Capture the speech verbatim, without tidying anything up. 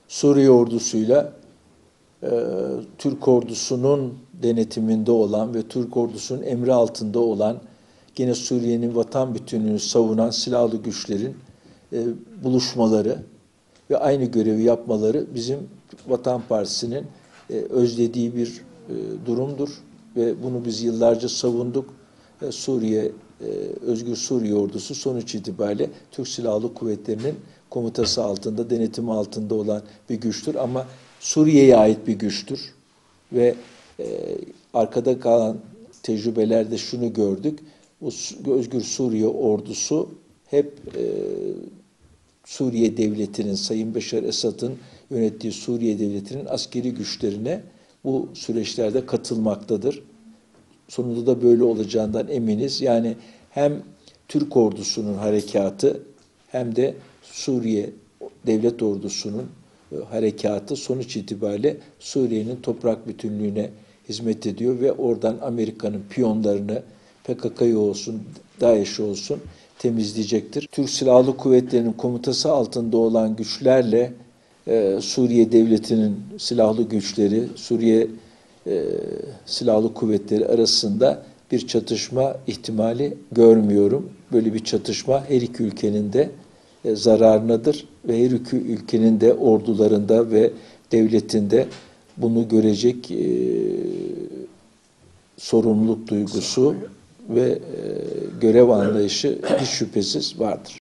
Suriye ordusuyla e, Türk ordusunun denetiminde olan ve Türk ordusunun emri altında olan, yine Suriye'nin vatan bütünlüğünü savunan silahlı güçlerin e, buluşmaları ve aynı görevi yapmaları bizim Vatan Partisi'nin e, özlediği bir e, durumdur ve bunu biz yıllarca savunduk. E, Suriye, e, Özgür Suriye Ordusu sonuç itibariyle Türk Silahlı Kuvvetleri'nin komutası altında, denetimi altında olan bir güçtür ama Suriye'ye ait bir güçtür ve e, arkada kalan tecrübelerde şunu gördük. Bu Özgür Suriye Ordusu hep e, Suriye Devleti'nin, Sayın Beşar Esad'ın yönettiği Suriye Devleti'nin askeri güçlerine bu süreçlerde katılmaktadır. Sonunda da böyle olacağından eminiz. Yani hem Türk ordusunun harekatı hem de Suriye Devlet Ordusu'nun harekatı sonuç itibariyle Suriye'nin toprak bütünlüğüne hizmet ediyor ve oradan Amerika'nın piyonlarını P K K'yı olsun, DAEŞ'i olsun temizleyecektir. Türk Silahlı Kuvvetleri'nin komutası altında olan güçlerle e, Suriye Devleti'nin silahlı güçleri, Suriye e, Silahlı Kuvvetleri arasında bir çatışma ihtimali görmüyorum. Böyle bir çatışma her iki ülkenin de e, zararınadır ve her iki ülkenin de ordularında ve devletinde bunu görecek e, sorumluluk duygusu ve e, görev anlayışı hiç şüphesiz vardır.